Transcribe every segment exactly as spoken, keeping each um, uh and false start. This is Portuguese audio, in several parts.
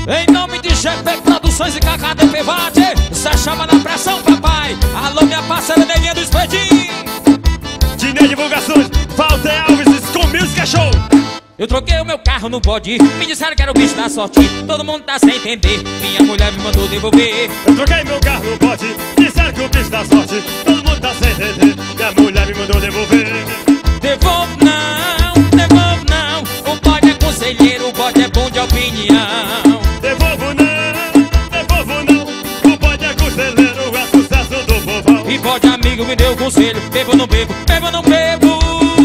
Em nome de G P Produções e K K D Pevate, cê chama na pressão, papai. Alô, minha parceira Neguinha do Espetinho. Dine Divulgações, Walter Alves, com Music é Show. Eu troquei o meu carro no bode, me disseram que era o bicho da sorte. Todo mundo tá sem entender, minha mulher me mandou devolver. Eu troquei meu carro no bote, disseram que o bicho da sorte. Todo mundo tá sem entender, minha mulher me mandou devolver. Devolvo não, devolvo não. O bode é conselheiro, o bode é bom de opinião. Devolvo não, devolvo não. O bode é conselheiro, é sucesso do povão. E bode amigo me deu conselho, bebo ou não bebo, bebo ou não bebo.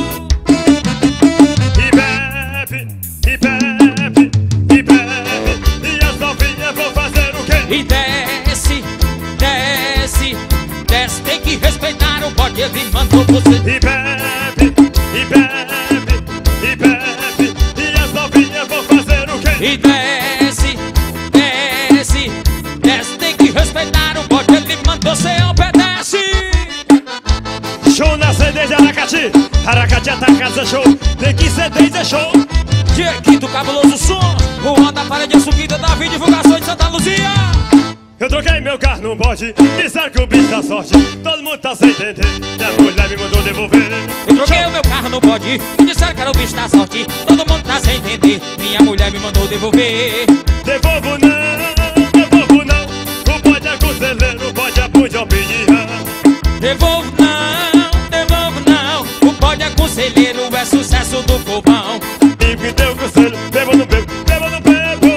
E bebe, e bebe, e bebe. E as novinhas vão fazer o quê? E desce, desce, desce. Tem que respeitar o bode, ele mandou você. E bebe, e bebe, e bebe. E as novinhas vão fazer o quê? E desce, desce, desce. Tem que respeitar o bode, ele mandou, você obedece. Show na C D de Aracati, Aracati Atacado é show. Tem que ser três é show. De aqui do Cabuloso Som, Rua da Parede, a subida da Vida, Divulgações de Santa Luzia. Eu troquei meu carro no bode, disseram que o bicho da sorte. Todo mundo tá sem entender, minha mulher me mandou devolver. Eu troquei o meu carro no bode, me disseram que era o bicho da sorte. Todo mundo tá sem entender, minha mulher me mandou devolver. Devolvo não, devolvo não. O bode é conselheiro, o bode é bom de opinião. Devolvo não, devolvo não. O bode é conselheiro, é sucesso do povão. E me deu conselho, bebo ou não bebo, bebo ou não bebo.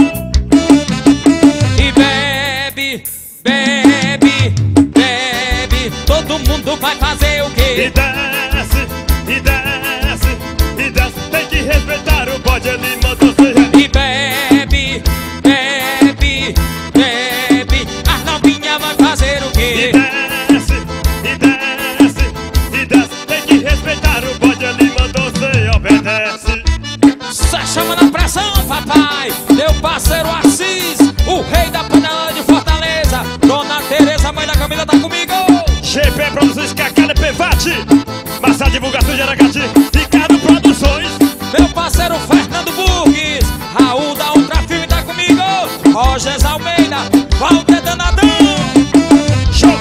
E bebe, bebe, bebe. Todo mundo vai fazer o E quê? desce, e desce, e desce. Tem que respeitar o bode, ele mandou ser. E bebe, bebe, bebe. As novinhas vai fazer o E quê? desce, e desce, e desce. Tem que respeitar o bode, ele mandou ser, obedece. Cê chama na pressão, papai. Meu parceiro Assis, o rei da panela de Fortaleza. Dona Tereza, mãe da Camila, tá comigo. G P Produções, K K D Pevate, Massa Divulgação de Aracati, Ricardo Produções. Meu parceiro Fernando Burgues, Raul da Ultra Filme tá comigo. Rogers Almeida, Walter Danadão. Show!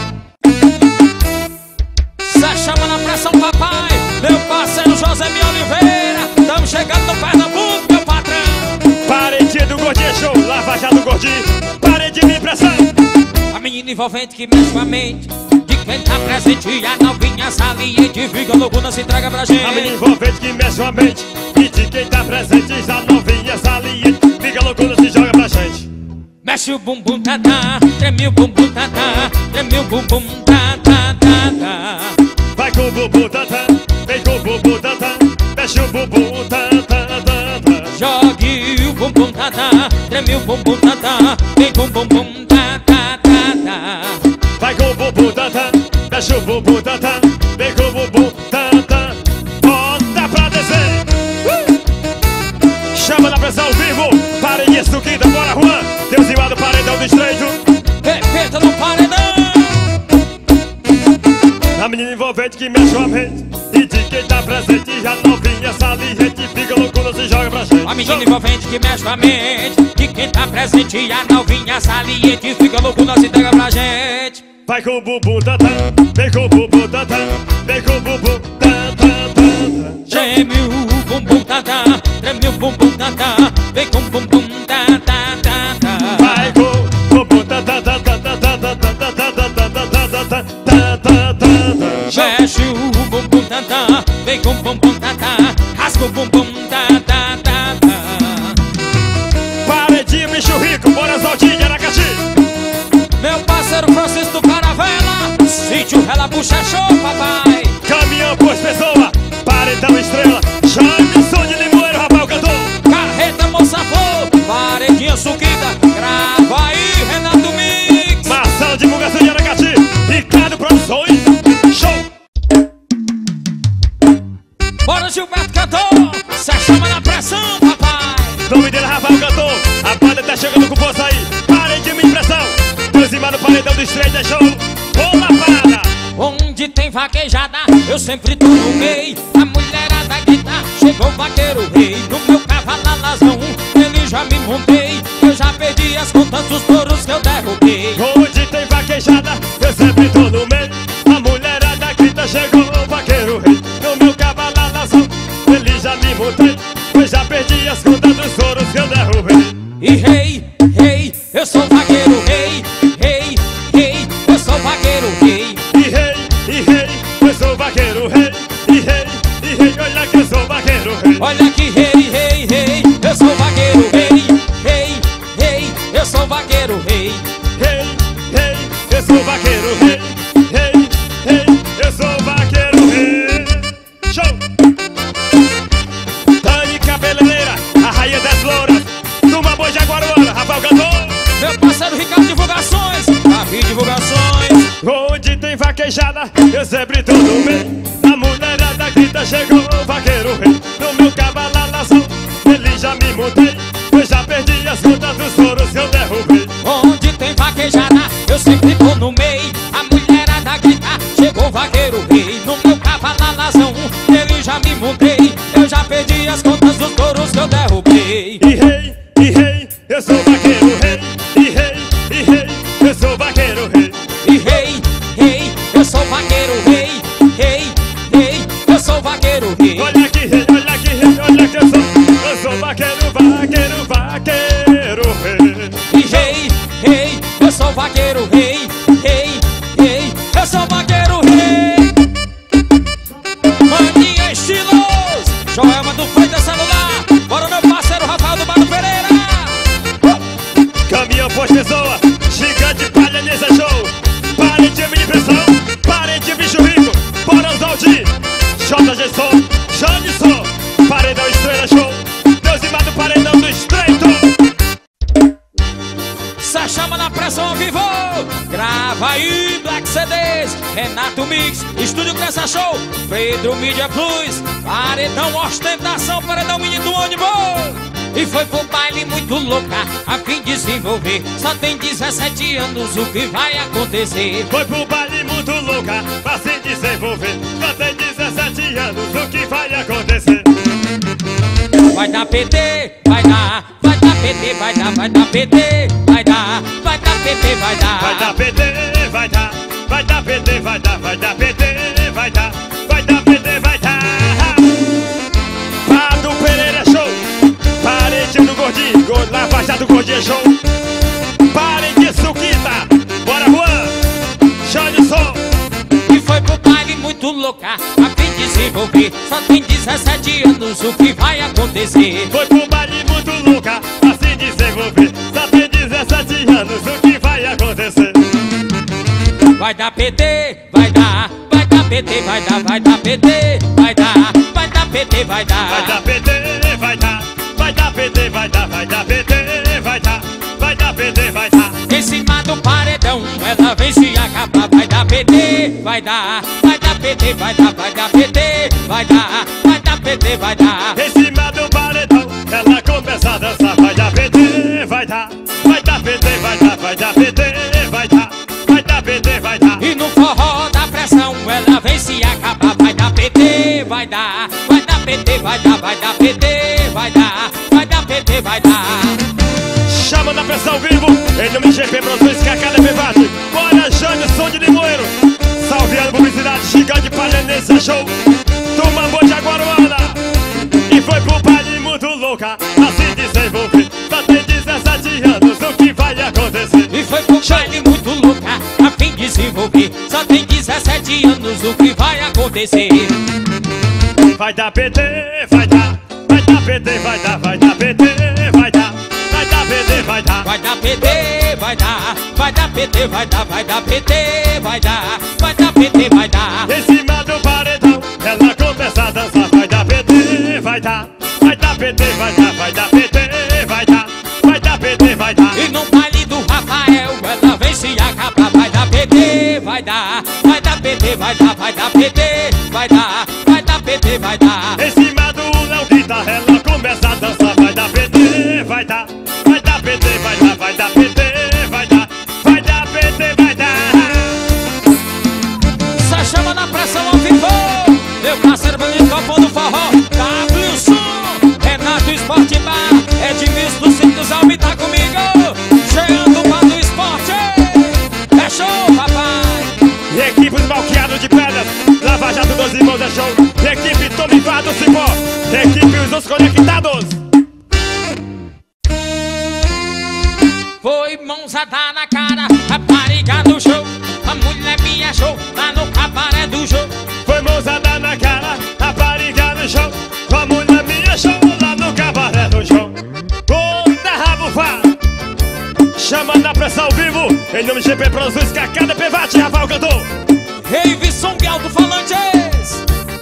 Cê chama na pressão, papai. Meu parceiro José Mi Oliveira. Tamo chegando no Pernambuco, meu patrão. Parede do Gordinho Show, Lava Jato Gordinho, parede de impressão. A menina envolvente que mexe com a mente de quem tá presente, e a novinha saliente fica loucura, se entrega pra gente. A menina envolvente que mexe a mente, e de quem tá presente, já novinha saliente, fica loucura, se joga pra gente. Mexe o bumbum, tá, tá, treme o bumbum, tá, tá, treme o bumbum, tá, tá, tá, tá. Vai com o bumbum, tá, tá, vem com o bumbum, tá, tá, mexe o bumbum, tá, tá, tá, tá. Jogue o bumbum, tá, tá, treme o bumbum, tá, tá, vem com o bumbum, tá, tá, tá, tá. Vai com o bumbum, tá, tá, mexe o bumbum, tá, tá, vem com o bumbum, tá, tá. Bota pra descer. uh! Chama na pressão ao vivo, parede suquida, bora Juan, Deus igual do paredão do estreito. Repita no paredão. A menina envolvente que mexe a mente, e de quem tá presente, já novinha saliente, fica loucura, se joga pra gente. A menina envolvente que mexe com a mente de quem tá presente, e a novinha saliente fica loucura, se entrega pra gente. Vai com o bumbum, tá, tá, vem com o bumbum, tá, tá, vem com o bumbum, tá, tá, tá, tá. Treme o bumbum, tá, tá, treme o bumbum, tá, tá, vem com o bumbum, tá, tá, tá, tá. Vai com o bumbum, tá, tá, tá, tá, tá, tá, tá, tá, tá, tá, tá, tá, tá, tá, tá, tá, tá, tá. Mexe o bumbum, tá, tá, vem com o bumbum, tá, tá, rasga o bumbum, tá, tá, tá, tá. Paredinho, bicho rico, bora Zaldinho de Aracati. Meu parceiro Francisco do Caravela, sítio Relabucha é show, papai. Caminhão, pois pessoa, paredão estrela, Jameson de Limoeiro, Rafael cantor. Carreta, moça flor, paredinha suquida, grava aí, Renato Mix. Massa Divulgação de Aracati, Ricardo Produções, show. Bora Gilberto Cantor, cê chama na pressão, papai. Nome dele é Rafael Cantor, a banda tá chegando com força aí. Parede de impressão, dois em no paredão do estreito é show. Boa parada. Onde tem vaquejada, eu sempre tô no meio. A mulherada grita, chegou o vaqueiro rei. No meu cavalo alazão, ele já me montei. Eu já dias com tantos touros que eu derrubei. Onde tem vaquejada, eu sempre tô no meio. A mulherada grita, chegou o vaqueiro rei. No meu cavalo alação, ele já me montei. Pois já perdi as contas dos touros que eu derrubei. E rei, rei, eu sou vaqueiro rei. Rei, rei, eu sou vaqueiro rei. E rei, e rei, eu sou vaqueiro rei. E rei, e rei, olha que eu sou vaqueiro rei. Olha que rei, rei, rei, eu sou vaqueiro rei. Rei, rei, eu sou vaqueiro rei. Rei, rei, eu sou vaqueiro rei. Rei, rei, eu sou vaqueiro rei. Show! Dani Cabeleireira, a rainha das louras. Numa boa Jaguaruana, Rafael cantor. Meu parceiro Ricardo Divulgações, Davi Divulgações. Onde tem vaquejada, eu sempre tô no meio. A mulherada grita, chegou o vaqueiro rei. No meu cavalo alação, ele já me montei. Pois já perdi as contas dos touros que eu derrubei. Onde tem vaquejada, eu sempre tô no meio. A mulherada grita, chegou o vaqueiro rei. No meu cavalo alazão, ele já me montei. Eu já perdi as contas dos touros que eu derrubei. E rei, e rei, eu sou vaqueiro rei. E rei, e rei, eu sou vaqueiro rei. E rei, rei, eu sou vaqueiro rei. Rei, rei, eu sou vaqueiro rei. Olha que rei, olha que rei, olha que eu sou. Eu sou vaqueiro, vaqueiro, vaqueiro rei. E rei, rei, eu sou vaqueiro rei. Rei, rei, eu sou vaqueiro rei. Maninha estilos, Joelma do Freitas Celular. Bora meu parceiro Rafael do Mano Pereira. Caminhão Pós Pessoa, gigante palha nesse show. Parem de minha impressão, parem de bicho rico. Bora Oswaldi, J G Som, Janisson, Paredão Estrela Show. Deus e do Paredão do Estreito. Cê chama na pressão ao vivo. Grava aí, Black C Ds, Renato Mix, Estúdio Cresça Show, Pedro Mídia Plus, Paredão Ostentação, Paredão Mini do ônibus. E foi pro baile muito louca, a fim de se envolver. Só tem dezessete anos, o que vai acontecer? Foi pro baile muito louca, pra se desenvolver. Só tem dezessete anos, o que vai acontecer? Vai dar P T, vai dar, vai dar P T, vai dar, vai dar P T, vai dar, vai dar P T, vai dar. Vai dar P T, vai dar, vai dar P T, vai dar, vai dar P T, vai dar, vai dar P T, vai dar. Pado Pereira Show, parede do Gordinho, Lava Jato do Gordinho Show. Parem de suquita, bora Juan, Janisson. E foi pro baile muito louca, a fim de se envolver. Só tem dezessete anos, o que vai acontecer? Foi pro baile muito louca, a se desenvolver. Só tem dezessete anos, o que vai acontecer? Vai dar P T, vai dar, vai dar P T, vai dar, vai dar P T, vai dar, vai dar P T, vai dar. Vai dar P T, vai dar, vai dar P T, vai dar, vai dar P T, vai dar, vai dar P T, vai dar. Em cima do paredão, ela vem se acabar. Vai dar P T, vai dar, vai dar P T, vai dar, vai dar P T, vai dar, vai dar P T, vai dar. Em cima do paredão, ela começa a dançar. Vai dar P T, vai dar, vai dar P T, vai dar, vai dar P T, vai dar, vai dar P T, vai dar. E no forró da pressão, ela vem se acabar. Vai dar P T, vai dar, vai dar P T, vai dar, vai dar P T, vai dar, vai dar P T, vai dar. Chama na pressão vivo, em nome de G P Produções, Cacá de Pivate. Bora, Janisson de Limoeiro. Salveando publicidade, gigante paranense show. Turma boa de Jaguaruana. E foi pro baile muito louca, a se desenvolver. Só tem dezessete anos, o que vai acontecer? E foi pro baile muito louca, a fim de se envolver. Só tem dezessete anos, o que vai acontecer? Vai dar P T, vai dar, vai dar P T, vai dar, vai dar P T, vai dar, vai dar P T, vai dar. Vai dar P T, vai dar, vai dar P T, vai dar, vai dar P T, vai dar, vai dar P T, vai dar. Em cima do paredão, ela começa a dançar. Vai dar P T, vai dar, vai dar P T, vai dar, vai dar P T, vai dar, vai dar P T, vai dar. E no baile do Rafael, ela vem se acabar. Vai dar P T, vai dar, vai dar P T, vai dar, vai dar P T, vai dar, vai dar P T, vai dar. Em cima do Léo Grita, ela começa a dançar. Vai dar P T, vai dar, vai dar P T, vai dar, vai dar P T, vai dar, vai dar P T, vai dar. Só chama na pressão ao vivo. Meu parceiro Benito Copom do Forró, W Som, Renato Esporte Bar, Edmilson do Cintos Alme tá comigo. G mãozada na cara, rapariga no show. A mulher me achou lá no cabaré do show. Foi mãozada na cara, rapariga no show. A mulher me achou lá no cabaré do show. Bota rabo, vá. Chama na pressão ao vivo. Em nome de G P Produções, Cacada, Pevate, Rafael cantou. Reivison de alto-falantes.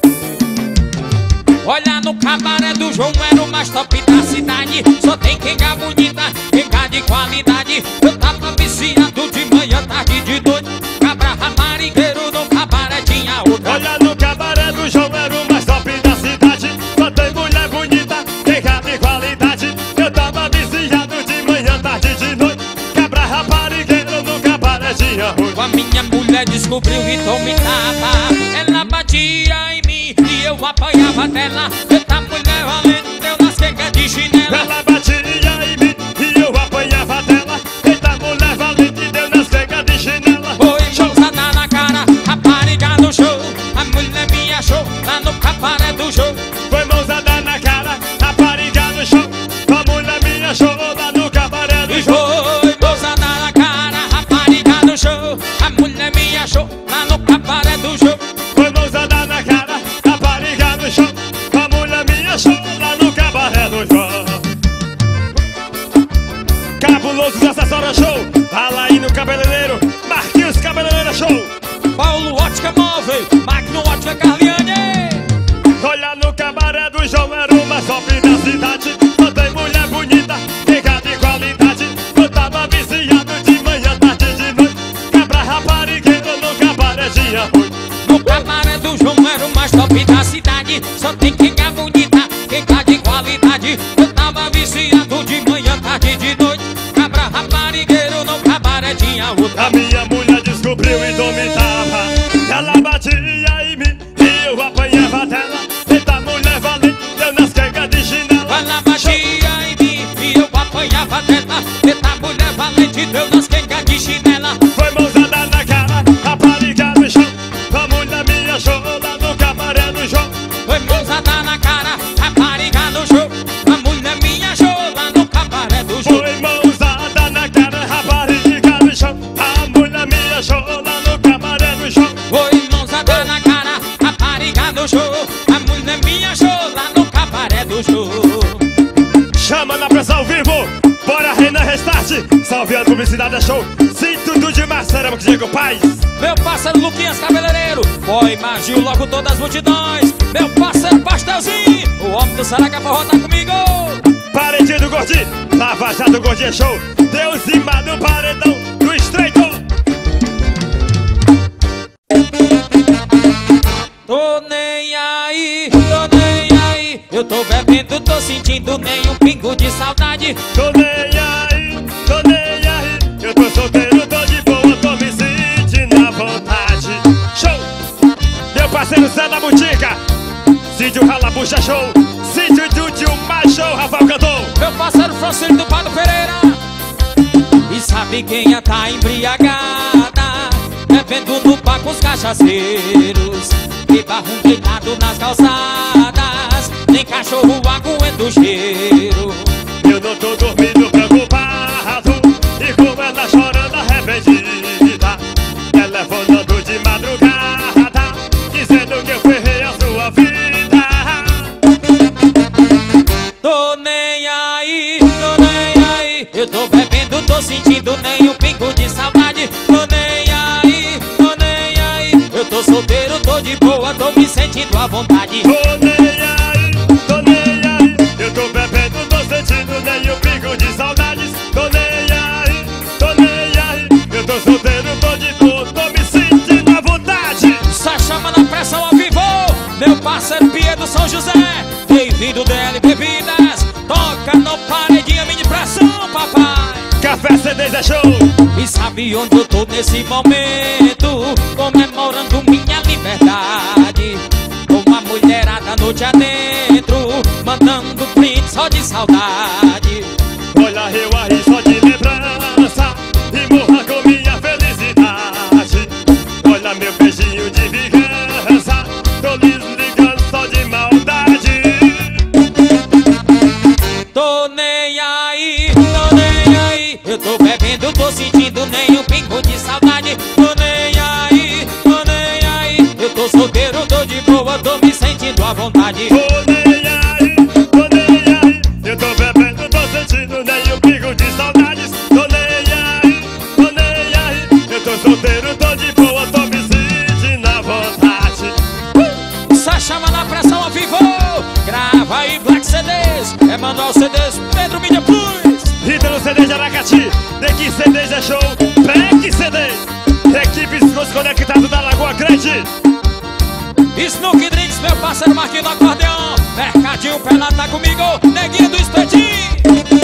Olha no cabaré do João, era o mais top da cidade. Só tem quenga bonita, quenga de qualidade. Eu tava viciado de manhã, tarde, de noite. Cabra ramarigueiro no cabaré tinha outra. Olha no cabaré do João, era o mais top da cidade. Só tem mulher bonita, quenga de qualidade. Eu tava viciado de manhã, tarde, de noite. Cabra ramarigueiro no cabaré tinha outra. A minha mulher descobriu e dominava. Ela batia em mim e eu apanhava dela. Eita mulher valente, deu nas quengas de chinela. Ela batia em mim e eu apanhava dela. Eita mulher valente, deu nas quengas de chinela. Foi mãozada na cara, rapariga no show. A mulher me achou lá no cabaré do show. Foi mãozada na cara, rapariga no show. A mulher me achou lá no cabaré do E show. foi mãozada na cara, rapariga no show. A mulher me achou lá no cabaré do show. Foi mãozada na cara, rapariga no show. A mulher me achou lá no cabaré do show. Cabuloso de Acessório Show. Alain Cabeleireiro, Marquinhos Cabeleireiro Show. Paulo Ótica Móvel, Magno Ótica Carliane. Olha no cabaré do João, era o mais top da cidade. Só tem mulher bonita, quenga de qualidade. Eu tava viciado de manhã, tarde, de noite. Cabra raparigueiro no cabaré tinha ruim. No cabaré do João era o mais top da cidade. Só tem quenga bonita, quenga de qualidade. Eu tava viciado de manhã, tarde, de noite. Cabra raparigueiro no cabaré tinha outra. A minha mulher descobriu e dominava. Ela batia em mim e eu apanhava dela. Eita mulher valente, deu nas quengas de chinela. Ela batia em mim e eu apanhava dela. Eita mulher valente, deu nas quengas de chinela. Foi mãozada na cara, rapariga no chão. A mulher me achou lá no cabaré do João. Foi mãozada na cara, rapariga no show. A mulher me achou lá no cabaré do show. Foi mãozada na cara, rapariga no chão. A mulher me achou lá no cabaré do João. Foi mãozada na cara, rapariga no show. A mulher me achou lá no cabaré do show. Chama na pressão ao vivo, bora Renan Restart. Salve a publicidade é show. Sim, tudo de Marcelo, que Diego Paz. Meu parceiro Luquinhas Cabeleireiro, foi Magil logo todas as multidões. Meu parceiro Pastelzinho, o homem do Saraca Forró tá comigo. Paredinho do Gordinho, Lava Jato do Gordinho é show. Deus e Mar no paredão do Estreito. Tô nem aí, tô nem aí. Eu tô bebendo, tô sentindo nem um pingo de saudade. Tô nem aí, tô nem aí. Eu tô solteiro, tô de boa, tô me sentindo à vontade. Show! Meu parceiro Zé da Botica, Cídio Ralabucha show. Cídio Dudio mais show, Rafael cantou. Meu parceiro Francisco do Pado Pereira. E sabe quem já tá embriagada? Bebendo no bar com os cachaceiros. E barro deitado nas calçadas. Nem cachorro aguenta o cheiro. Eu não tô dormindo preocupado. E com ela chorando arrependida, telefonando de madrugada, dizendo que eu ferrei a sua vida. Tô nem aí, tô nem aí. Eu tô bebendo, tô sentindo nem um pingo de saudade. Tô nem aí, tô nem aí. Eu tô solteiro, tô de boa, tô me sentindo à vontade. Tô nem aí, tô nem aí. Eu tô bebendo, tô sentindo nem um pingo de saudades. Tô nem aí, tô nem aí. Eu tô solteiro, tô de boa, tô me sentindo à vontade. Só chama na pressão ao vivo. Meu parceiro Pedro São José, bem-vindo D L Bebidas. Toca no paredinha, mini pressão, papai. Café C Ds é show. E sabe onde eu tô nesse momento? Comemorando minha liberdade. Com uma mulherada a noite adentro, mandando print só de saudade. Olha eu aí só de lembrança e morra com minha felicidade. Olha meu beijinho de vingança, tô lhes ligando só de maldade. Tô nem aí, tô nem aí. Eu tô bebendo, eu tô sentindo nem um pingo de saudade. Tô nem aí, tô nem aí. Eu tô solteiro, tô de boa, tô me sentindo à vontade. Tô nem aí, tô nem aí. Eu tô bebendo, tô sentindo nem um pingo de saudades. Tô nem aí, tô nem aí. Eu tô solteiro, tô de boa, tô me sentindo à vontade. uh! Só chama na pressão ao vivo. Grava aí Black C Ds, é Manuel C Ds, Pedro Mídia Plus. Rita no C D de Aracati, Dequi C Ds é show, Black C Ds. Equipe Escos Conectado da Lagoa Grande. Snook Drinks, meu parceiro Marquinhos do acordeão. Mercadinho Pelado tá comigo, Neguinho do espetinho.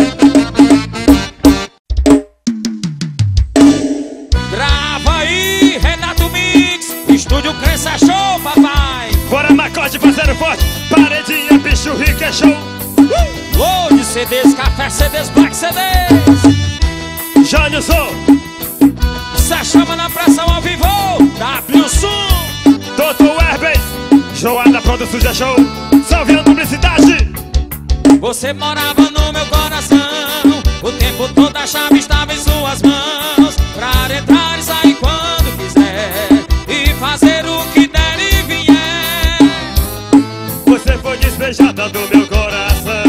Grava aí, Renato Mix, Estúdio Crença Show, papai. Bora Macode, parceiro forte, paredinha, bicho rico é show. uh! Load C Ds, Café C Ds, Black C Ds. Janilson, Cê chama na pressão ao vivo, W Sum. doutor Herbert, Joada Produções é show, Salviano Publicidade. Você morava no meu coração, o tempo todo a chave estava em suas mãos. Pra entrar e sair quando quiser, e fazer o que der e vier. Você foi despejada do meu coração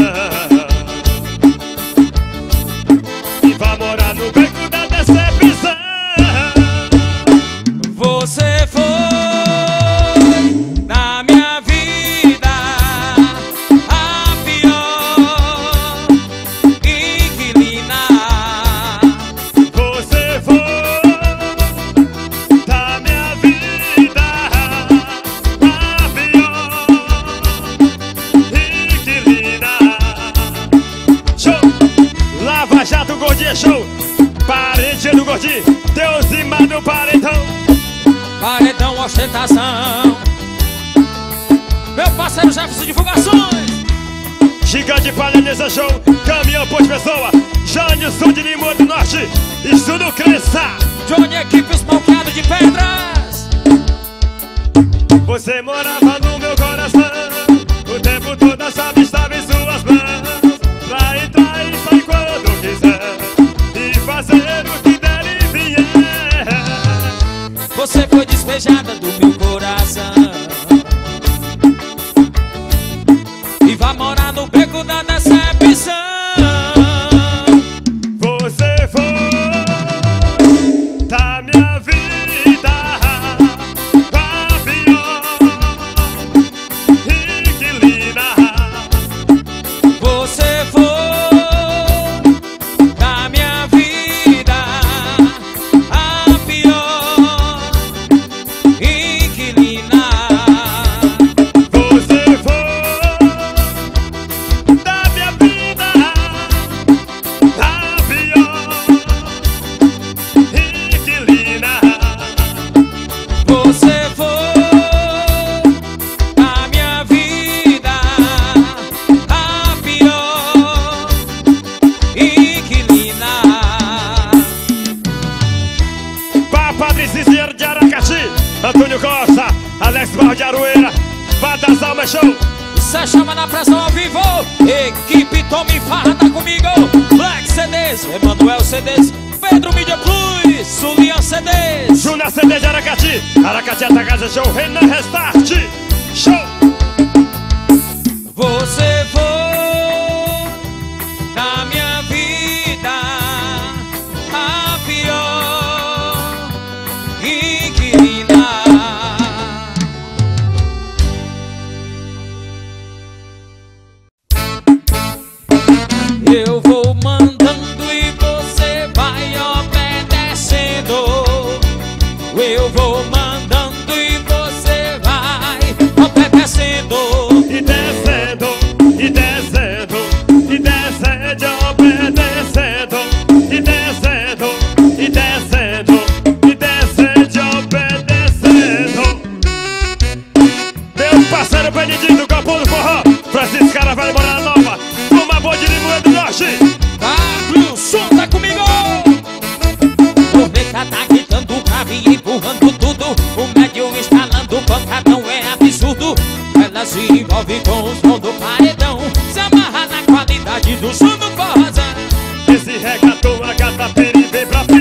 e vai morar no beco da decepção. Você foi na minha vida a pior inquilina. Você foi da minha vida a pior inquilina. Show! Lava Jato Gordinha Show, parente do Gordinho, Deus e Mano Paredão. Paredão ostentação, meu parceiro Jefferson Divulgações. Gigante Paranesa Show, Caminhão Pôs Pessoa, Janilson de Limoeiro do Norte, Estudo Crença. Johnny Equipe Smokeado de Pedras. Você morava no meu coração, o tempo todo a chave estava em suas mãos. Pra entrar e sair quando quiser, e fazer o que der e vier. Você foi despejada do meu coração e vai morar no beco da decepção. Você foi da minha vida a pior inquilina. Você foi da minha vida a pior inquilina. Você foi da minha vida a pior inquilina. Você foi da minha vida a pior inquilina. Pra Padre Cícero de Aracati, Antônio Costa, Alex Barro de Aroeira, Badas Alma Show. Cê chama na pressão ao vivo, equipe Tome Farra tá comigo. Black C Ds, Emanuel C Ds, Pedro Mídia Plus, Sulian C Ds. Júnior C D de Aracati, Aracati Atacasa Show, Renan Restart Show. Você foi da minha vida a pior inquilina. Eu vou mandando e você vai obedecendo. Eu vou mandando e você vai obedecendo. E descendo, e descendo, e descendo, obedecendo. E descendo, e descendo, e descendo, obedecendo. Meu parceiro Benedito, Capô do Forró, Francisco Carvalho, Morada Nova, uma boa de Limoeiro do Norte. W Som tá comigo. O Beta tá gritando grave, empurrando tudo. O médio instalando, pancadão é absurdo. Ela se envolve com o som do paredão, se amarra na qualidade do som do forrozão. Esse regatão, a gata pera e vem pra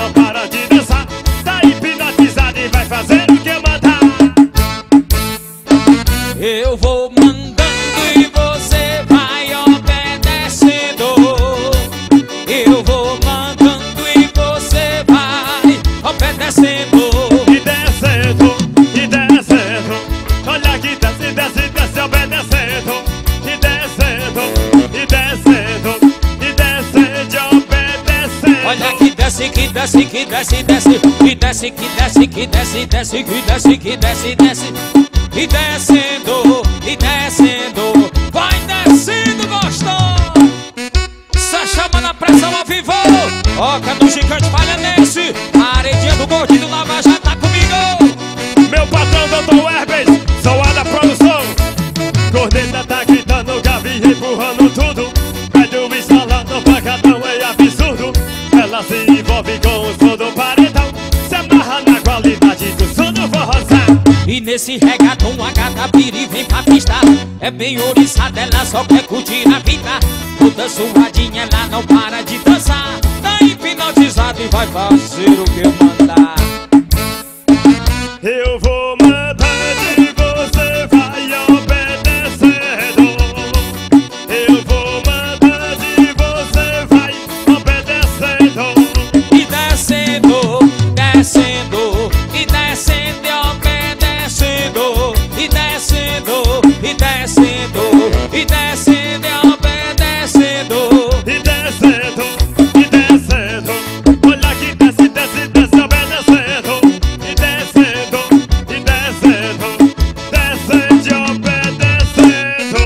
não para de dançar. Tá hipnotizado e vai fazer o que eu mandar. Eu vou mandando e você vai obedecendo. Eu vou mandando e você vai obedecendo. E descendo, e descendo. Olha que desce, desce, desce, obedecendo. E descendo, e descendo. E descende, obedecendo. Olha que desce, que desce, que desce, desce. Que desce, que desce, que desce, desce. Que desce, que desce, desce. E descendo, e descendo. Vai descendo, gostoso. Só chama na pressão ao vivo. Toca no gigante palhanense. Paredinha do gordinho do Lava já tá comigo. Meu patrão, doutor Herbert, sou a da produção. Corneta tá gritando, Gabi empurrando tudo. Pede instalando, pancadão é absurdo. Ela se envolve com o som do paredão. Se amarra na qualidade do som do forrozão. E nesse regatão a gata piri vem pra pista. É bem oriçada, ela só quer curtir a vida. Toda suadinha, ela não para de dançar. Tá hipnotizada e vai fazer o que eu mandar. Eu vou mandando e você vai obedecendo. Eu vou mandando e você vai obedecendo. E descendo, descendo, e descendo e obedecendo. E descendo, e descendo, e descendo e obedecendo. E descendo, e descendo. Olha que desce, desce, desce, obedecendo. E descendo, e descendo. Descende, obedecendo.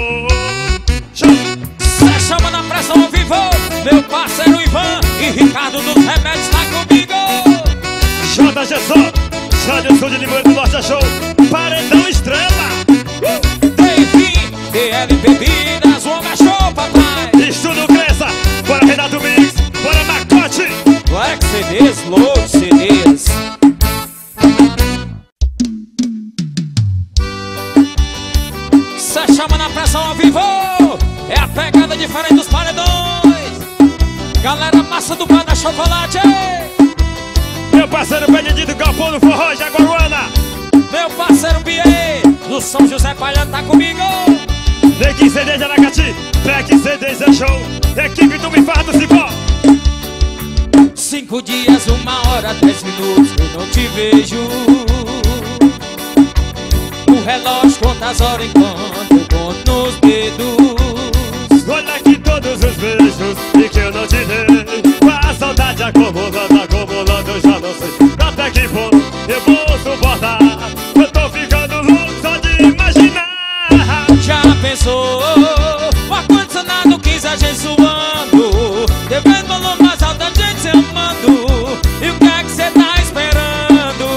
Cê chama na pressão ao vivo. Meu parceiro Ivan e Ricardo dos Remédios tá comigo. J G Só, Rádio Sul de Limoeiro do Norte Show. Paredão Estrela. Enfim, D L Bebidas, Wonga Show, papai. Estudo Cresça. Bora Renato Mix. Bora Macote. Black C Ds, Load C Ds. Cê chama na pressão ao vivo. É a pegada diferente dos paredões. Galera massa do Banda Chocolate. Meu parceiro Benedito Galpão do Forró, Jaguaruana. Meu parceiro B A do São José Palhano tá comigo. Neguinho C D de Aracati. Track C D é show. Equipe do Bifardo Cipó. Cinco dias, uma hora, dez minutos, eu não te vejo. O relógio conta as horas enquanto eu conto nos dedos. Olha aqui todos os beijos e que eu não te dei. Com a saudade acumulando, acumulando, eu já não sei até que ponto eu vou suportar. Eu tô ficando louco só de imaginar. Já pensou? O ar-condicionado quis a gente suando, devendo valor mais alto, a gente se amando. E o que é que cê tá esperando?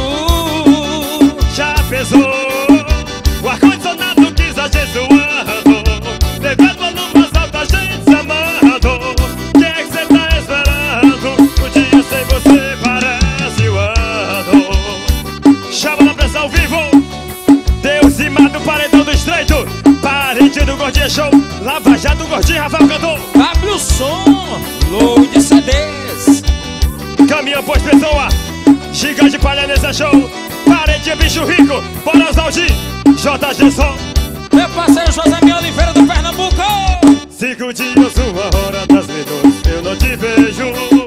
Já pensou? O ar-condicionado quis a gente suando, devendo valor mais alto, a gente se amando. O que é que cê tá esperando? Um dia sem você parece o ano. Chama na pressão ao vivo. Deus e Mato, Paredão do Estreito. Parede do Gordinho Show. Lava Jato do Gordinho, Rafael Cantor. Abre o som, Load C Ds. Caminhão pós-pessoa. Gigante Palhanense Show. Parede Bicho Rico. Bora Osaldinho. J G Só. Meu parceiro José M. Oliveira do Pernambuco. Cinco dias, uma hora, dez minutos, eu não te vejo.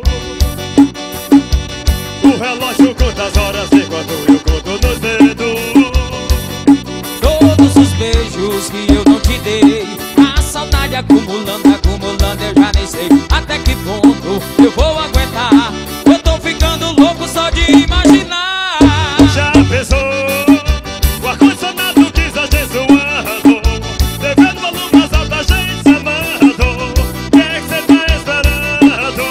O relógio conta as horas enquanto eu conto nos dedos. Todos os beijos que eu não te dei, a saudade acumulando, acumulando, eu já nem sei até que ponto eu vou aguentar. Eu tô ficando louco só de imaginar. Já pensou? O ar-condicionado quis a gente suando, devendo valor mais alto, a gente se amando. O que é que cê tá esperando?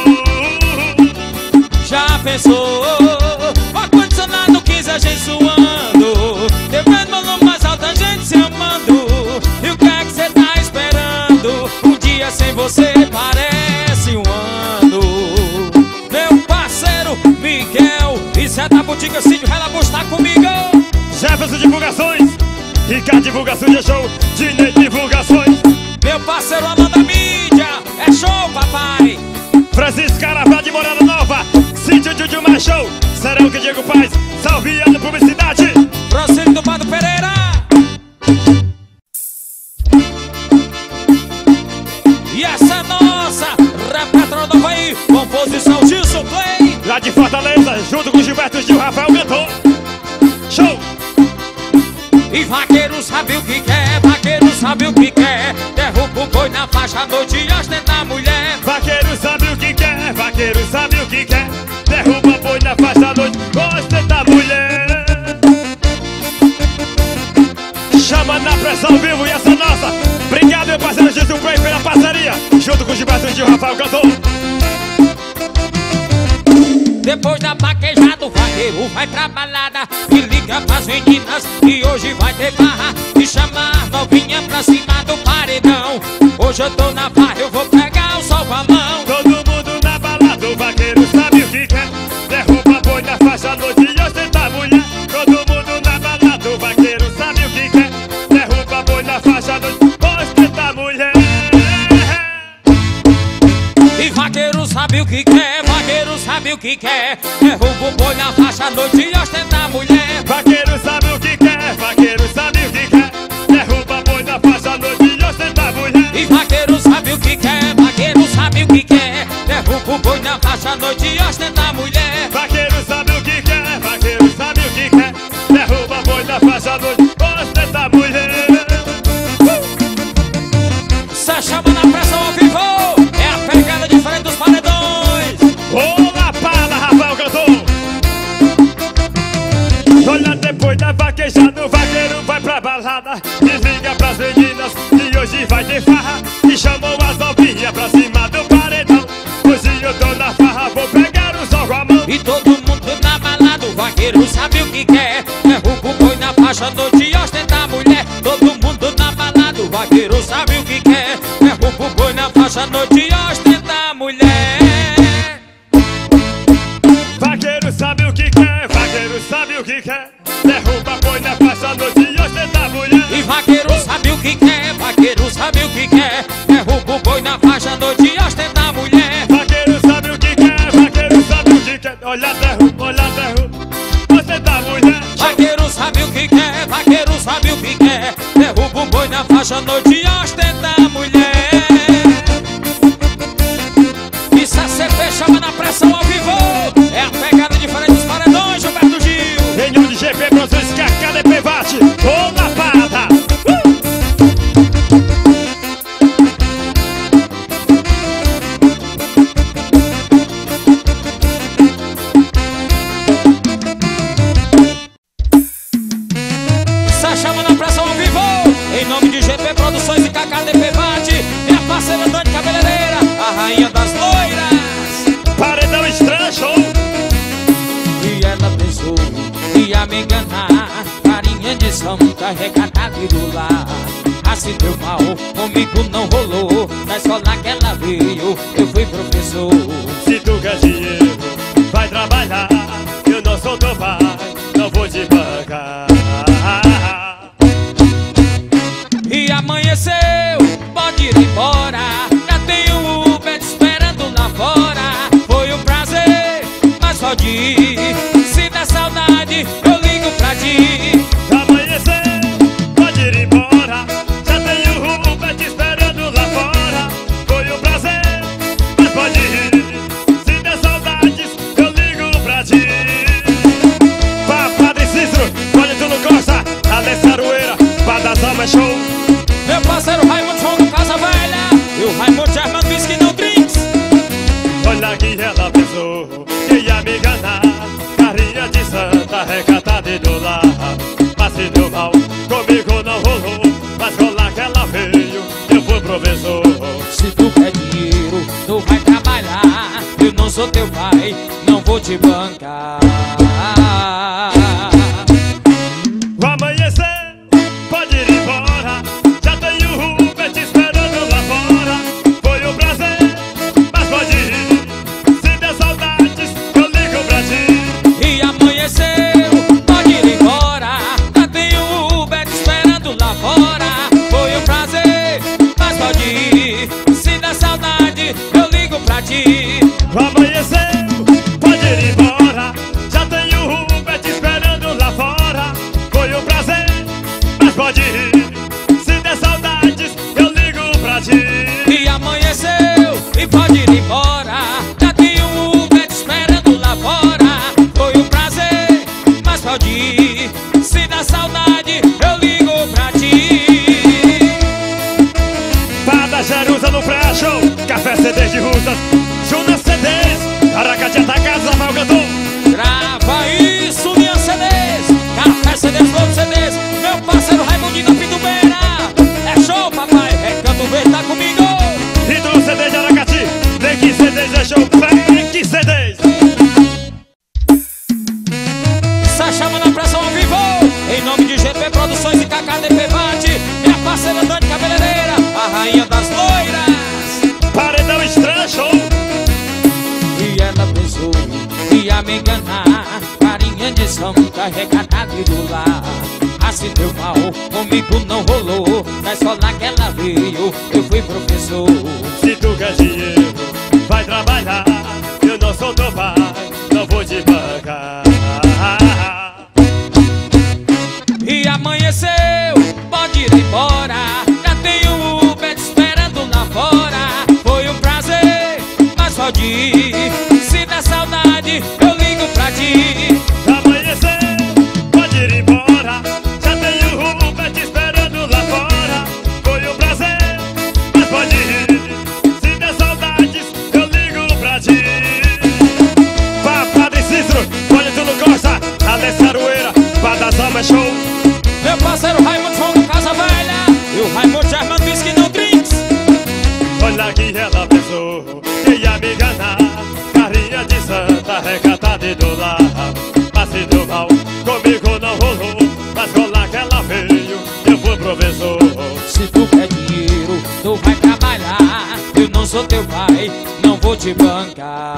Já pensou? O ar-condicionado quis a gente suando, devendo valor mais alto, a gente se amando. E o que é que cê tá esperando? Um dia sem você parece um ano. Meu parceiro Miguel e Zé da Botica Cídio Relabos tá comigo. Jefferson Divulgações, Ricardo Divulgações de Show, Dinei Divulgações. Meu parceiro Alan da Mídia, é show, papai. Francisco Caravá de Morada Nova, Sítio de mais show. Serão que Diego faz. Salviando publicidade. Francisco do Bado Pereira. E essa é nossa repertório do Havaí. Composição Gilson Clay. Lá de Fortaleza, junto com Gilberto Gil, Rafael cantou. Show! E vaqueiro sabe o que quer, vaqueiro sabe o que quer. Derruba o boi na faixa à noite e ostenta a mulher. Vaqueiro sabe o que quer, vaqueiro sabe o que quer. Derruba boi na faixa à noite, ostenta a mulher. Chama na pressão ao vivo e essa é nossa. Obrigado, meu parceiro Jesus Play, pela parceria. Junto com o Gilberto Gil, Rafael cantou. Depois da vaquejada o vaqueiro vai pra balada e liga pras meninas que hoje vai ter barra. E chama as novinha pra cima do paredão. Hoje eu tô na barra, eu vou pegar o sol com a mão. Todo mundo na balada, o vaqueiro sabe o que quer. Derruba boi na faixa à noite e ostenta a mulher. Todo mundo na balada, o vaqueiro sabe o que quer. Derruba boi na faixa à noite, ostenta a mulher. E vaqueiro sabe o que quer, vaqueiro sabe o que quer. Derruba o boi na faixa à noite e ostenta a mulher. Vaqueiro sabe o que quer, vaqueiro sabe o que quer. Derruba boi na faixa à noite e ostenta a mulher. E vaqueiro sabe o que quer, vaqueiro sabe o que quer. Derruba o boi na faixa à noite e ostenta a mulher. Vaqueiro sabe o que quer, vaqueiro sabe o que quer. Derruba boi na faixa à noite, ostenta a mulher. Cê chama na pressão ao vivo. É a pegada diferente dos paredões. Ô lapada, Rafael cantou. Olha, depois da vaquejada, o vaqueiro vai pra balada. Desliga pras meninas que hoje vai ter farra. E chamou as novinhas pra cima do paredão. Hoje eu tô na farra, vou pegar o sol com a mão. E todo mundo na balada, o vaqueiro sabe o que quer. Derruba o boi na faixa à noite e ostenta a mulher. Todo mundo na balada, o vaqueiro sabe o que quer. Derruba o boi na faixa à noite e ostenta a mulher. Vaqueiro sabe o que quer, vaqueiro sabe o que quer. Derruba boi na faixa à noite e ostenta a mulher. E vaqueiro sabe o que quer, vaqueiro sabe o que quer. Derruba o boi na faixa à noite e ostenta a mulher. Vaqueiro sabe o que quer, vaqueiro sabe o que quer. Olha, derruba, olha, derruba, ostenta a mulher. Vaqueiro sabe o que quer, vaqueiro sabe o que quer. Derruba o boi na faixa à noite e ostenta a mulher. E C C P chama na pressão ao vivo. É a pegada diferente dos paredões, Gilberto Gil. Reunião de G P Produções, que a K D P bate. Ô lapada! Uh! Cê chama na pressão ao vivo. Em nome de G P Produções e K D P bate. É a parceira Dani Cabeleireira, a rainha das loiras. Paredão estranho, show! E ela pensou que ia me enganar. Carinha de santa, recatada e do lar. Assim deu mal, comigo não rolou. Na escola que ela veio, eu fui professor. Se tu quer dinheiro, vai trabalhar. Eu não sou teu pai, não vou te bancar. E amanheceu, pode ir embora. Já tenho o Uber te esperando lá fora. Foi um prazer, mas pode ir. Se der saudade, eu ligo pra ti. Amanheceu, pode ir embora. Já tenho o Uber te esperando lá fora. Foi um prazer, mas pode ir. Se der saudades, eu ligo pra ti. Pá, Padre Cícero, olha tu não gosta. Alessa Aroeira, Badazama é show. Meu parceiro Raimundo João do Casa Velha. E o Raimundo Germano Whisky não drinks. Olha que ela pensou que ia me enganar. Carinha de santa, recatada e do lar. Mas se deu mal, comigo não rolou. Mas rolar que ela veio, eu fui professor. Se tu quer dinheiro, tu vai trabalhar. Eu não sou teu pai, não vou te bancar. O amanhecer, pode ir embora. Já tenho o Uber te esperando lá fora. Foi um prazer, mas pode ir. Se der saudades, eu ligo pra ti. E amanheceu, pode ir embora. Já tenho o Uber te esperando lá fora. Foi um prazer, mas pode ir. Se der saudade, eu ligo pra ti. O amanhecer, pode ir parceiro Dani Cabeleireira, a rainha das loiras. Paredão Estranho Show. E ela pensou que ia me enganar, carinha de santa, recatada e do lar. Assim deu mal, comigo não rolou. Na escola que ela veio, eu fui professor. Se tu quer dinheiro, vai trabalhar. Eu não sou teu pai, não vou te bancar. E amanheceu, pode ir embora. Já tenho o Uber te esperando lá fora. Foi um prazer, mas pode ir. Se der saudade, eu ligo pra ti. Amanheceu, pode ir embora. Já tenho o Uber te esperando lá fora. Foi um prazer, mas pode ir. Se der saudades, eu ligo pra ti. Papada e Cícero, olha tu não gosta. Alessia Aroeira, Badazama Show. Meu parceiro Raimundo João do Casa Velha e o Raimundo Germano Whisky no Drinks. Olha que ela pensou que ia me enganar. Carinha de santa, recatada e do lar. Mas se deu mal, comigo não rolou. Mas rolar que ela veio, eu fui professor. Se tu quer dinheiro, tu vai trabalhar. Eu não sou teu pai, não vou te bancar.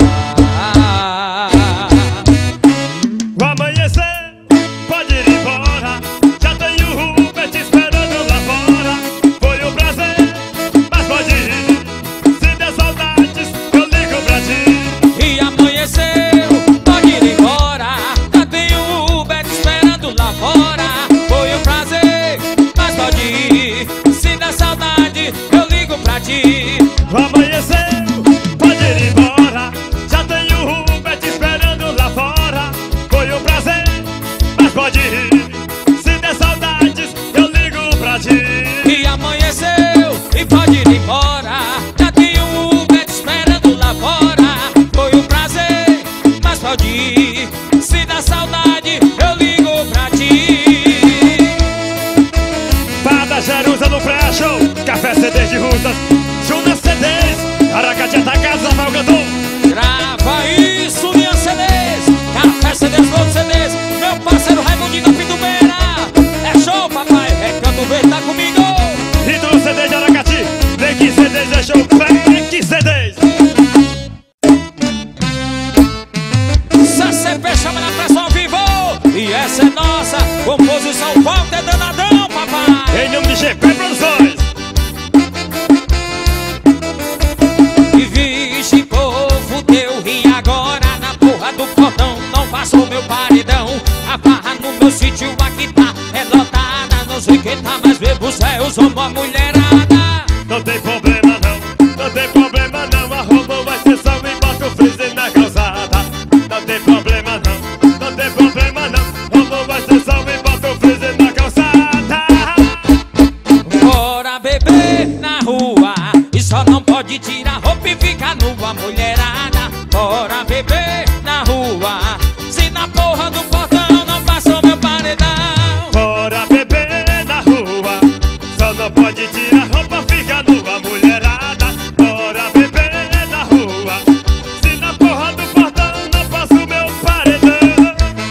O amanhecer, pode ir embora. Já tenho o Uber te esperando lá fora. Foi um prazer, mas pode ir. Se der saudades, eu ligo pra ti. E amanheceu, pode ir embora. Já tenho o Uber te esperando lá fora. Foi um prazer, mas pode ir. Se der saudade, eu ligo pra ti. O amanhecer, pode ir embora. Já tenho o Uber te esperando lá fora. Foi um prazer, mas pode ir. Se der saudades, eu ligo pra ti. E amanheceu, e pode ir embora. Já tenho o Uber te esperando lá fora. Foi um prazer, mas pode ir. Se dá saudade, eu ligo pra ti. Pada Jerusa no pré-show. Café C Ds de Russas, Junas C Ds, Aracati Atacasa, Valgador. Grava isso, minha C Ds. Café C Ds, outros C Ds. Meu parceiro Raimundinho da Pindubeira. É show, papai, Recanto Verde tá comigo. Ídolo C D de Aracati, Black C Ds é show, Black C Ds. C C P chama na pressão ao vivo. E essa é nossa composição Walter Danadão, papai. Em nome de G P Produções. E vixe, povo teu, e agora na porra do portão não passou meu paredão. A barra no meu sítio aqui tá é lotada. Não sei quem tá mais bebo, céu, somos uma mulherada. Não tem problema não, não tem problema não. Arruma uma exceção e bota o freezer na calçada. Não tem problema não, não tem problema não. Arruma uma exceção e bota o freezer na calçada. Bora beber na rua e só não pode tirar roupa e ficar nua, mulherada. Bora beber na rua, se na porra do portão não passou meu paredão. Bora beber na rua, só não pode tirar roupa, fica nua, mulherada. Bora beber na rua, se na porra do portão não passa o meu paredão.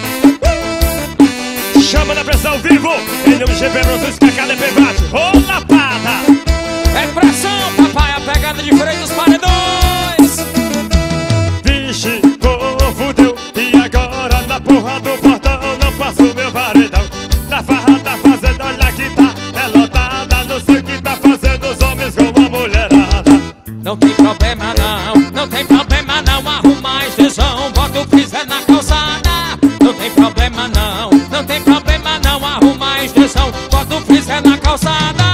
Chama na pressão vivo, em nome de G P Produções, Cacada e Pebate. Ô lapada! É pressão, papai, a pegada de freio dos paredões. Vixe, povo deu, e agora na porra do portão não passa o meu paredão. Na farra da fazenda, olha que tá, é lotada. Não sei o que tá fazendo os homens com a mulherada. Não tem problema não, não tem problema não. Arruma a extensão, bota o freezer na calçada. Não tem problema não, não tem problema não. Arruma a extensão, bota o freezer na calçada.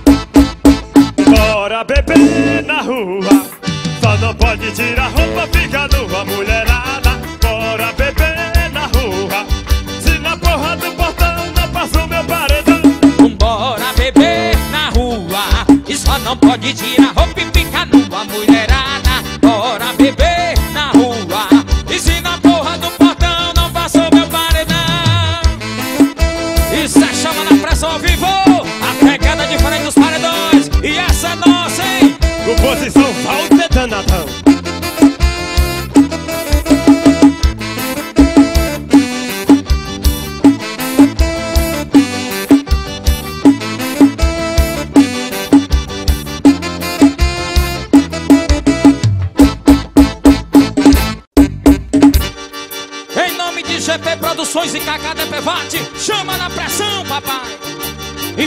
Bora beber na rua, só não pode tirar roupa, fica nua, mulherada. Bora beber na rua, se na porra do portão não passa o meu paredão. Bora beber na rua e só não pode tirar roupa e ficar nua, mulherada. Bora beber na rua e se na porra do portão não passou meu paredão. Isso é chama na pressão ao vivo, a pegada diferente dos paredões. E essa é nossa, hein? Composição Walter Danadão.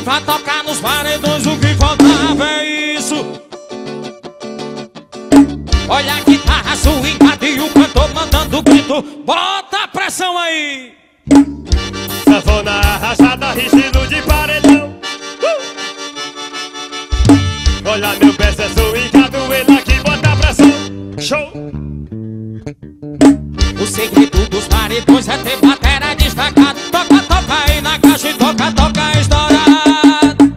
vai tocar nos paredões, o que faltava é isso. Olha que guitarra swingada e o cantor mandando o grito. Bota a pressão aí. Sanfona arrastada, estilo de paredão. uh! Olha meu pé, é swingado, ele aqui bota a pressão. Show! O segredo dos paredões é ter batera destacada. Toca, toca aí na caixa e toca, toca estourado.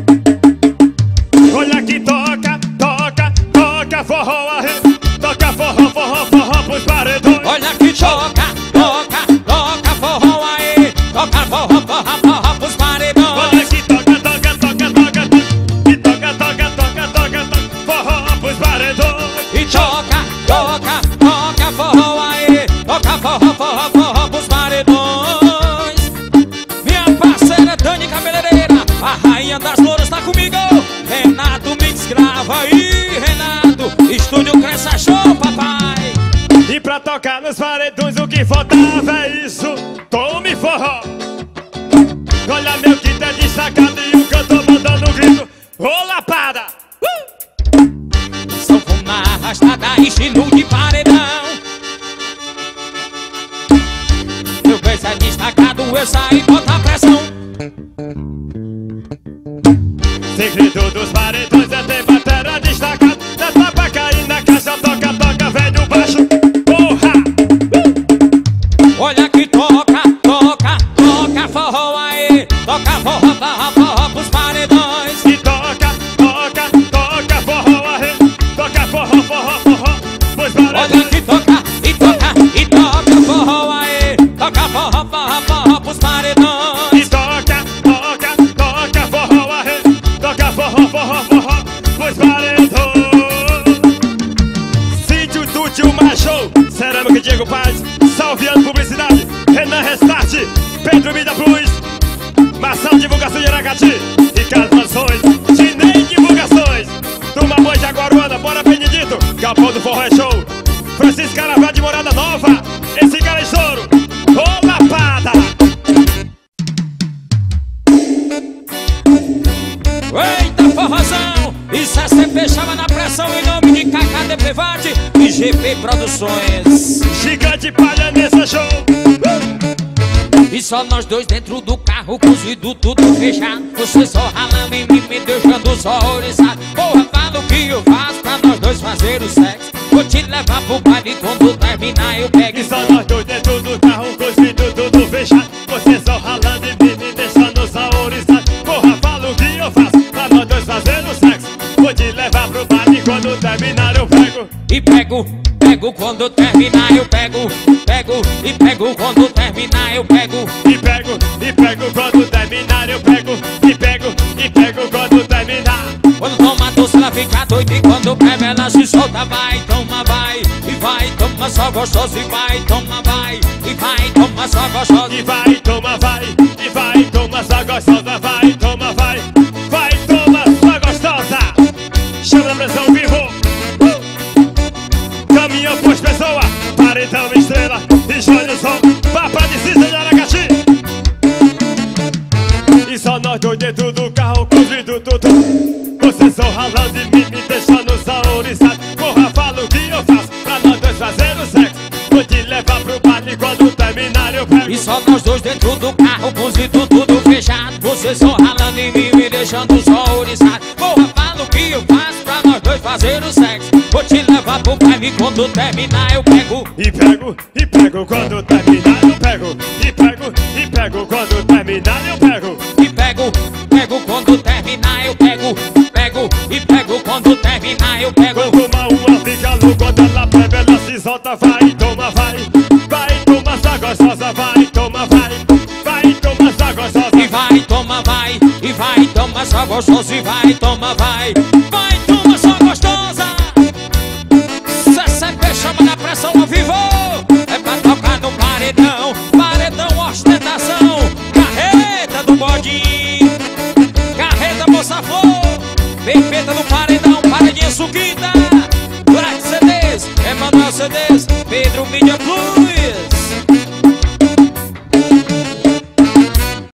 Olha que toca, toca, toca forró arre. Toca forró, forró, forró pros paredões. Olha que toca, toca, toca forró aí. Toca forró, forró, forró pros paredões. Olha que toca, toca, toca, toca, toca. E toca, toca, toca, toca, toca forró pros paredões. E toca, toca, toca forró aí. Toca forró, forró, forró pros paredões. Minha parceira Dani Cabeleireira, a rainha das louras tá comigo. Renato Mix, grava aí, Renato. Estúdio Cresça Show, papai. E pra tocar nos paredões o que faltava é isso. Tome forró. Olha meu kit é destacado e o cantor mandando um grito. Ô lapada! Uh! Sanfona arrastada, estilo de paredão. Meu beijo é destacado, eu saí, bota a pressão. Segredo dos paredões é ter batera destacada. Dá pra cair na caixa, toca, toca, velho baixo. Porra! Uh! Olha que toca, toca, toca forró aí. Toca forró, forró, forró pros paredões. E toca, toca, toca forró arre. Toca forró, forró, forró pros Olha paredões. que toca, e toca, e toca forró aí. Toca forró, forró, forró pros paredões. E toca, toca, toca forró arre. Toca forró, forró, forró pros paredões. Sítio do Tio Macho, Cerâmica Diego Paz, Salviano Publicidade, Renan Restart, Pedro Mídia Plus, Mação Divulgação de Aracati, Ricardo Mansões, Chinei Divulgações, Turma Boi de Aguaruana, Bora Benedito, Capão do Forró é Show, Francisco Caraval de Morada Nova, esse cara é estouro, ô lapada! Eita forrozão, isso é C P chama na pressão em nome de K K D Private e G P Produções. Gigante palha nessa show. E só nós dois dentro do carro, cozido tudo fechado. Você só ralando em mim, me deixando só oriçado. Porra, fala o que eu faço pra nós dois fazer o sexo. Vou te levar pro baile quando terminar eu pego E só nós dois dentro do carro, cozido tudo fechado. Você só ralando em mim, me deixando só oriçado. Porra, fala o que eu faço pra nós dois fazer o sexo. Vou te levar pro baile quando terminar eu pego. E pego, pego quando terminar eu pego. Pego, e pego quando terminar eu pego. E pego, e pego quando terminar eu pego. E pego, e pego quando terminar. Quando toma doce ela fica doida e quando bebe ela se solta. Vai, toma, vai, e vai, toma só gostoso. E vai, toma, vai, e vai, toma só gostoso. E vai, toma, vai, e vai, toma só gostosa. Vai, toma, vai, vai, toma só gostosa. Chama a pressão vivo. uh! Caminhão pôs pessoa, paredão estrela. E joga o som, papa de cinza de Aracati. E só nós dois dentro do carro, cozido tudo. Você só ralando em mim, me deixando só oriçado. Porra, fala o que eu faço pra nós dois fazer o sexo. Vou te levar pro baile quando terminar eu pego. E só nós dois dentro do carro, cozido tudo fechado. Você só ralando em mim, me deixando só oriçado. Porra, fala o que eu faço pra nós dois fazer o sexo. Vou te levar pro baile quando terminar eu pego. E pego, e pego quando terminar eu pego. E pego, e pego quando terminar eu pego. E pego, pego quando terminar eu pego. Pego, e pego quando terminar eu pego. Quando uma uma fica louca, quando ela bebe ela se solta. Vai, toma, vai, vai, toma só gostosa. Vai, toma, vai, vai, toma só gostosa. E vai, toma, vai, e vai, toma só gostoso. E vai, toma, vai, vai, toma só gostosa. C C P chama na pressão ao vivo. É pra tocar no paredão, paredão ostentação. Carreta do bodinho, carreta moça flor. Perfeita no paredão, paredinha suquita. Black C Ds, Emanuel C Ds, Pedro Mídia Plus.